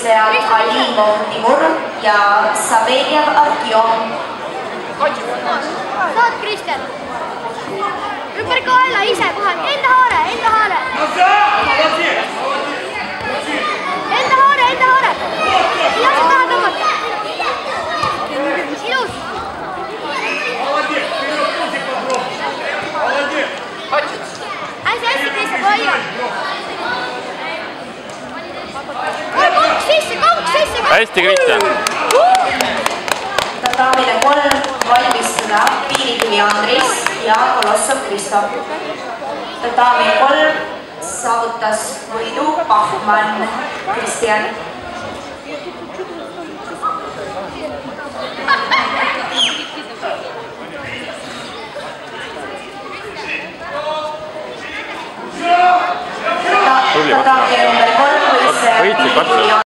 võistlejad Alimov Timur ja Saveljev Artjom. Saad, Kristjan? Ümber kaela ise kohe, enda haare, enda haare. Enda haare, enda haare. Ei lase taha tõmmata. Ilus. Hästi, Kristjan, palju. Konks sisse. Hästi, Kristjan. Tataamile 3 valmistada Piirikivi Andris ja Kolossov Kristo. Tataamile 3 saavutas võidu Pahman Kristjan. Tataamile number 3 võistlejad